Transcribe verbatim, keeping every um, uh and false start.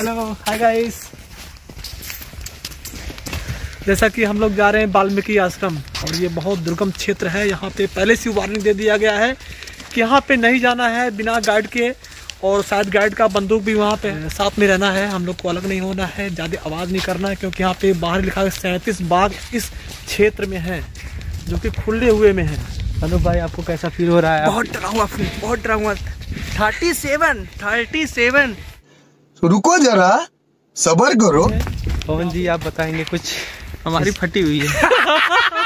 Hello hi guys. जैसा कि हम लोग जा रहे हैं वाल्मीकि आश्रम और ये बहुत दुर्गम क्षेत्र है। यहाँ पे पहले से वार्निंग दे दिया गया है कि यहाँ पे नहीं जाना है बिना गाइड के, और शायद गाइड का बंदूक भी वहाँ पे साथ में रहना है। हम लोग को अलग नहीं होना है, ज़्यादा आवाज़ नहीं करना है, क्योंकि यहाँ पे बाहर लिखा है सैंतीस बाघ इस क्षेत्र में है जो कि खुले हुए में है। अनु भाई आपको कैसा फील हो रहा है? बहुत डरा हुआ बहुत डरा हुआ थर्टी सेवन थर्टी सेवन। रुको जरा सबर करो। पवन जी आप बताएंगे कुछ? हमारी फटी हुई है।